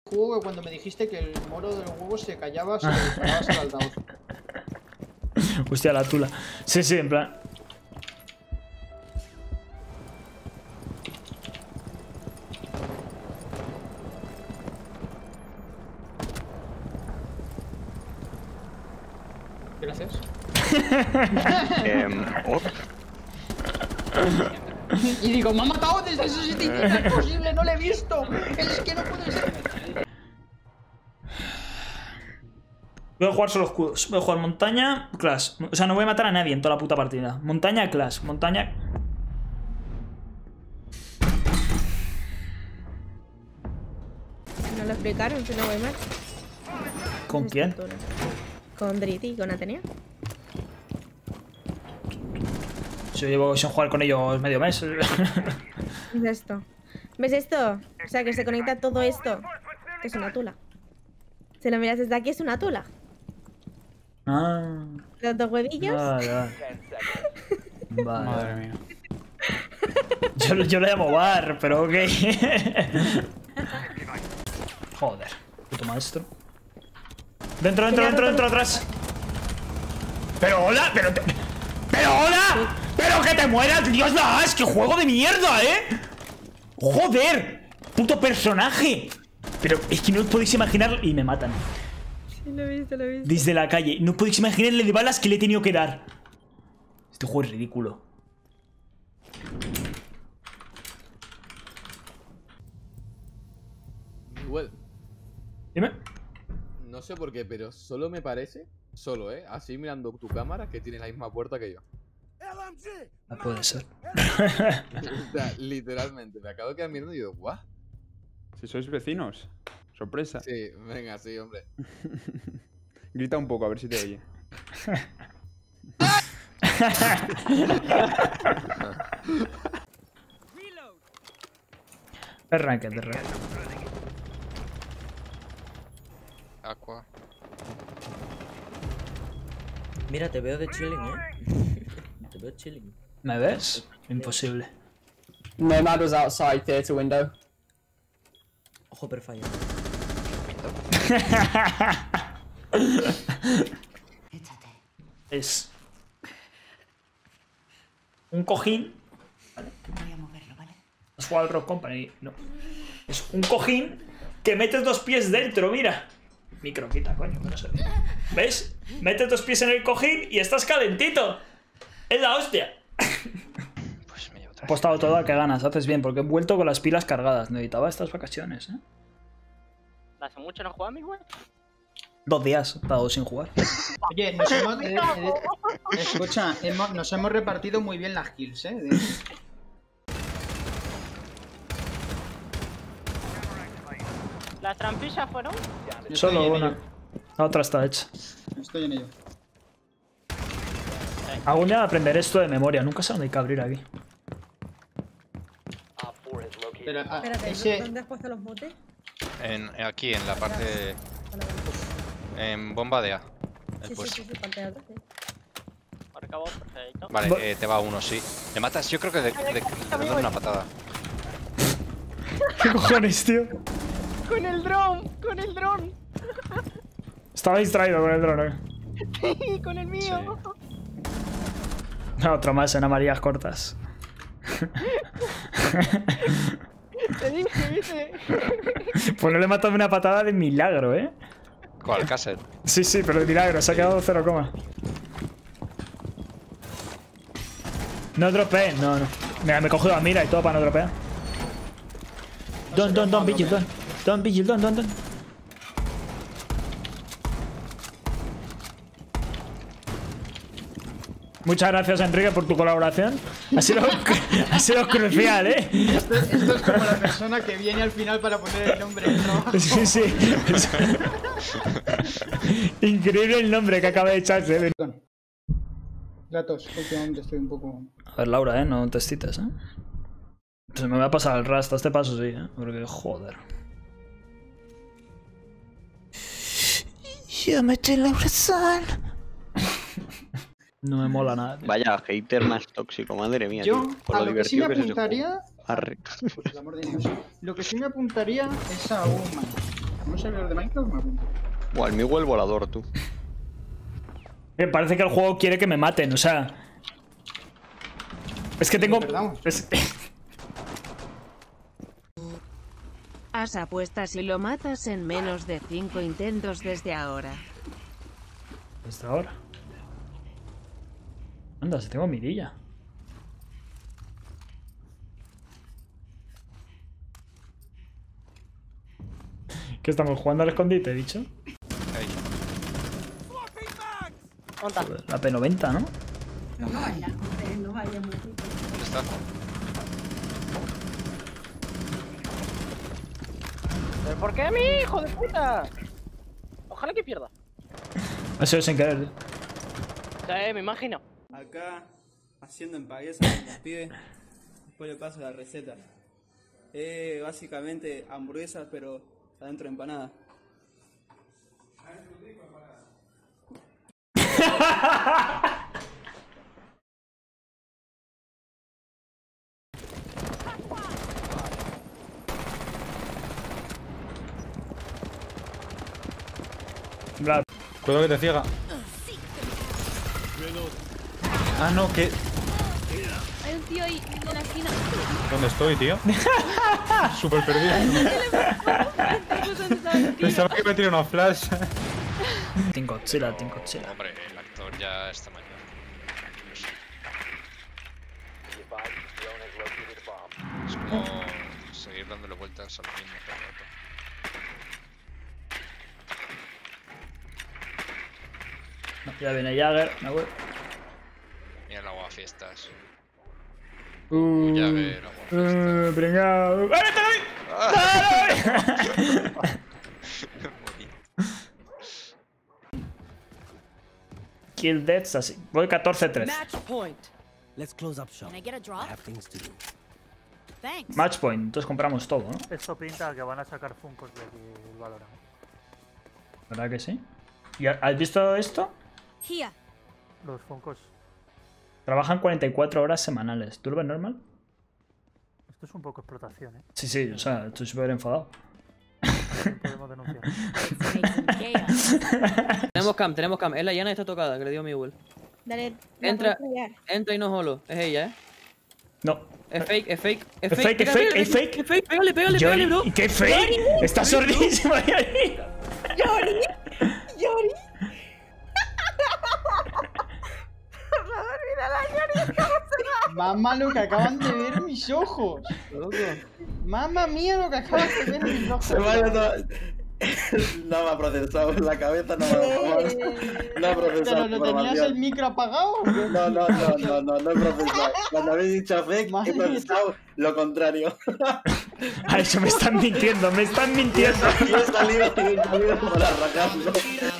juego que cuando me dijiste que el moro de los huevos se callaba si le disparabas al altavoz. Hostia, la tula. Sí, sí, en plan. Gracias. Y digo, me ha matado desde ese sitio, no es posible, no lo he visto. Es que no puede ser. Voy a jugar solo escudos. Voy a jugar montaña, clash. O sea, no voy a matar a nadie en toda la puta partida. Montaña, clash. Montaña. No lo explicaron, si no voy mal. ¿Con quién? Con Driti y con Atenea. Yo llevo sin jugar con ellos medio mes. ¿Ves esto? ¿Ves esto? O sea, que se conecta todo esto. Que es una tula. Si lo miras desde aquí, es una tula. Ah. Los dos huevillos. Vale, vale. Vale. Madre mía. Yo lo llamo bar, pero ok. Joder. Puto maestro. Dentro, atrás. Pero hola, pero hola. Pero que te mueras, Dios da asco, qué juego de mierda, Joder. Puto personaje. Pero es que no os podéis imaginar. Y me matan. Sí, lo he visto, lo he visto. Desde la calle. No podéis imaginarle de balas que le he tenido que dar. Este juego es ridículo. Igual, Dime. no sé por qué, pero solo me parece, así mirando tu cámara, que tiene la misma puerta que yo. No puede ser. O sea, literalmente, me acabo de quedar mirando y digo, ¿what? Si sois vecinos. Sorpresa. Sí, venga, sí, hombre. Grita un poco, a ver si te oye. Es ranked, es ranked. Aqua. Mira, te veo de chilling, Te veo chilling. ¿Me ves? Imposible. Nomad was outside theatre window. Ojo, pero falla. Es un cojín. ¿Vale? Voy a moverlo, ¿vale? ¿Has jugado al Rock Company? No. Es un cojín que metes 2 pies dentro, mira. Micro, quita, coño, que no sé. ¿Ves? Metes 2 pies en el cojín y estás calentito. Es la hostia. Pues me llevo He apostado todo a que ganas, haces bien, porque he vuelto con las pilas cargadas. Necesitaba estas vacaciones, ¿Hace mucho no juegas, mi güey? 2 días he estado sin jugar. Oye, escucha, nos hemos repartido muy bien las kills, ¿Las trampillas fueron? Solo una. La otra está hecha. Estoy en ello. Algún día aprender esto de memoria. Nunca sé dónde hay que abrir aquí. Pero, Espérate, ¿dónde has puesto los botes? Aquí, en la parte... En bomba de A. Sí, sí, parte de atrás, sí. Acabó, perfecto. Vale, te va uno, sí. ¿Le matas? Yo creo que le doy una patada. ¿Qué cojones, tío? ¡Con el dron! ¡Con el dron! Estaba distraído con el dron, Sí, con el mío. Otro más en amarillas cortas. Te dije, ¿viste? Pues no le he matado una patada de milagro, ¿Cuál? Castle. Sí, sí, pero de milagro. Se ha quedado 0, no dropeen, no. Mira, me he cogido la mira y todo para no dropear. Don't, vigil, don't, vigil, don't. Muchas gracias, Enrique, por tu colaboración. Ha sido crucial, Esto es como la persona que viene al final para poner el nombre, ¿no? Sí. Increíble el nombre que acaba de echarse. Gatos, últimamente estoy un poco... A ver, Laura, no te excites, Pues me voy a pasar el rasta, este paso sí, porque joder. Yo me estoy Laura San. No me mola nada, tío. Vaya hater más tóxico, madre mía. Yo, tío, por lo lo que sí me divertido que es ese apuntaría... juego. Arre. Por el amor de Dios. Lo que sí me apuntaría es a un ¿Un servidor de Minecraft me apunto? Buah, el mío el volador, tú. Me parece que el juego quiere que me maten, o sea... Es que tengo... Haz apuestas y lo matas en menos de 5 intentos desde ahora. ¿Desde ahora? Anda, si tengo mirilla. ¿Qué estamos jugando al escondite, he dicho? La P90, ¿no? No vaya, no vaya muy bien. ¿Dónde está? ¿Pero por qué a mí, hijo de puta? Ojalá que pierda. Ha sido sin querer. Sí, me imagino. Acá, haciendo empagueza con los pibes. Después le paso la receta. Básicamente hamburguesas, pero adentro empanada. Cuidado que te ciega. Ah, no, que... Hay un tío ahí en la esquina. ¿Dónde estoy, tío? Súper perdido. Pensaba que me tiré una flash. Team Godzilla, Team Godzilla. Hombre, el actor ya está mayor. Es como seguir dándole vueltas a lo mismo todo el rato. Ya viene Jagger, me voy. Mira el agua fiestas. Jagger, agua fiestas. Pringao. ¡Vale, te doy! Kill deaths así. Voy 14-3. Match point. Let's close up shop. Can I get a drop? I have things to do. Thanks. Match point, entonces compramos todo, ¿no? Esto pinta que van a sacar Funkos de aquí el Valorant. ¿Verdad que sí? ¿Y has visto esto? Here. Los Funkos. Trabajan 44 horas semanales. ¿Tú lo ves normal? Esto es un poco explotación, ¿eh? Sí, sí, o sea, estoy súper enfadado. Podemos denunciar. Tenemos cam. Es la llana está tocada, que le dio mi Will. Dale, Entra y no holo. Es ella, ¿eh? No. Es fake, es fake, es Es fake. fake, es fake, es fake. Es fake, pégale, Yori, bro. ¿y qué fake? Está sordísimo, Yori. Yori. Mamá, lo que acaban de ver mis ojos. Mamma mía, lo que acaban de ver mis ojos. Se vaya todo. No me ha procesado, la cabeza no me ha procesado. ¿Pero no tenías el micro apagado? No he procesado. Cuando habéis dicho fake, he procesado lo contrario. A eso me están mintiendo, me están mintiendo. Y he salido para arrancarlo.